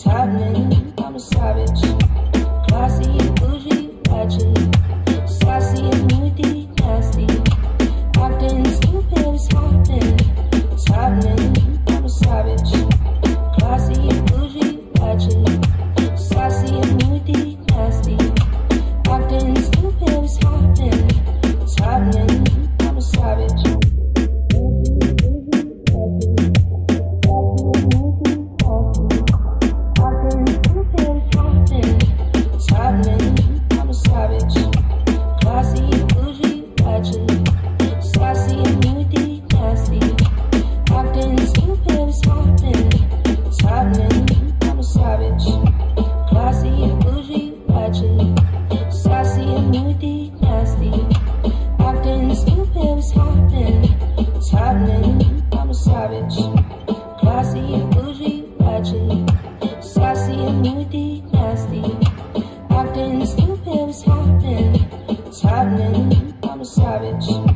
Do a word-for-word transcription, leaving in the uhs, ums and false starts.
It's happening, I'm a savage. Classy, bougie, ratchet. Sassy, moody, nasty. Acting stupid, it's happening. It's happening, I'm a savage. Classy, bougie, ratchet. Sassy, moody, nasty. Acting stupid, it's happening. It's happening, I'm a savage. Classy, bougie, ratchet. Sassy and moody, nasty. Acting stupid, it's happening. It's happening, I'm a savage.